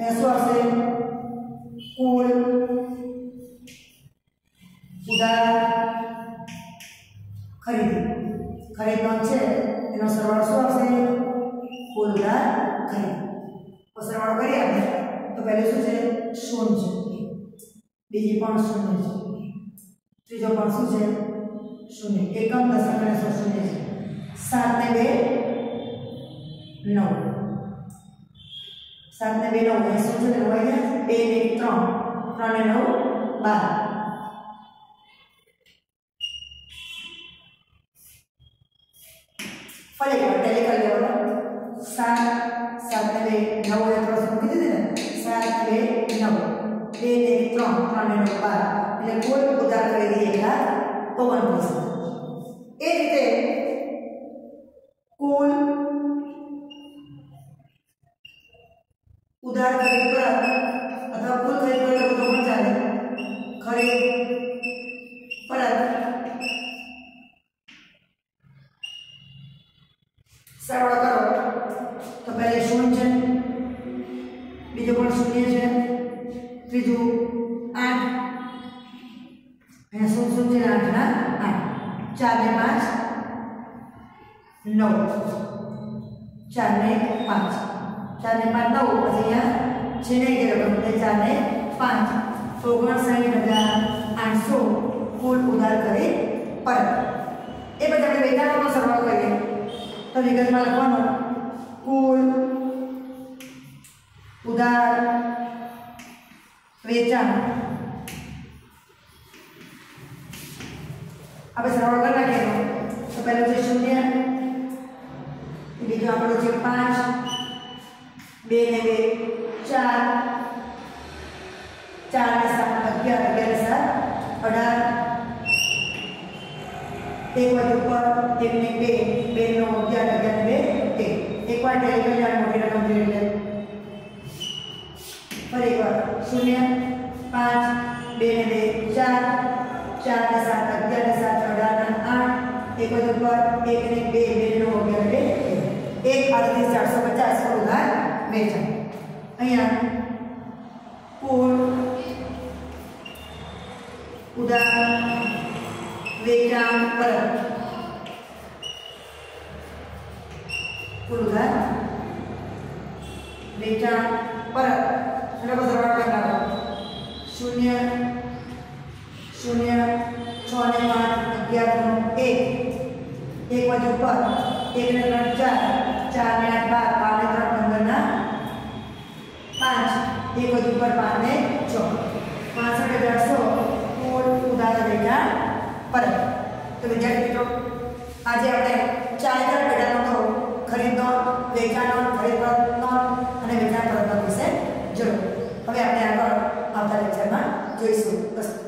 શું આવશે કુલ ઉધાર ખરીદનો છે એનો સરવાળો શું આવશે કુલ ઉધાર ખરીદ તો સરવાળો કરીએ આપણે તો પહેલું શું છે શૂન્ય બીજી પણ શૂન્ય છે ત્રીજો પણ શું છે શૂન્ય એકમ દશક અને શૂન્ય છે 7 ને 2 9 7 ને 2 9 એ શું છે 2 ને 3 3 ને 9 12 ફરી ટેલી કરી લેવાનો 7 7 ને 2 9 એ 3 શું કીધું ને 7 ને 2 9 2 ને 3 3 ને 9 12 એટલે કુલ ઉધાર ખરીદી 1,29 એ રીતે કુલ ઉધાર ખરીદ પર અથવા કુલ ખરીદ પર બધું પણ ચાલે ખરીદ પરત સરવાળો કરો તો પહેલે શૂન્ય છે બીજો પણ શૂન્ય છે ત્રીજું 8 અને શું છે 8 ના 8 4 ને 5 9 4 ને 5 4 ને 5 9 પછી અહીંયા છે ને કે રકમ એટલે 4 ને 5 59,800 કુલ ઉધાર કરી પરત એ પછી આપણે વેચાણનો સરવાળો કરીએ તો વિગતમાં લખવાનો કુલ ઉધાર વેચાણ આપણે સરવાળો કરી નાખીએ તો પહેલો છે 0 બીજો આપણો છે 5 2 ને 2 4 4 ને 7 11 11 ને 7 18 એક વાર ઉપર 1 ને 2 2 નો 11 11 ને 2 1 એક વાર ટેલી કરી લેવાની મોટી રકમ જોઈએ એટલે ફરી એકવાર 0 5 2 ને 2 4 4 ને 7 11 ને 7 18 એક વાર ઉપર 1 ને 2 2 નો 11 ને 2 1,38,450 પર ઉધાર વેચાણ અહીંયા કુલ ઉધાર વેચાણ પરત કુલ ઉધાર વેચાણ પરત એટલે બધો સરવાળો કરી નાખો 0 0 6 ને 5 11 નો 1 એક બાજુ ઉપર 1 ને 3 4 4 ને 8 12 12 ને 3 15 ના 5 એક બાજુ ઉપર 5 ને 6 65,800 કુલ ઉધાર વેચાણ પરત તો વિદ્યાર્થી મિત્રો આજે આપણે 4 પેટાનો તો ખરીદનો વેચાણનો ખરીદ પરતનો અને વેચાણ પરતનો વિશે જોયું હવે આપણે આગળ આવતા લેક્ચરમાં જોઈશું બસ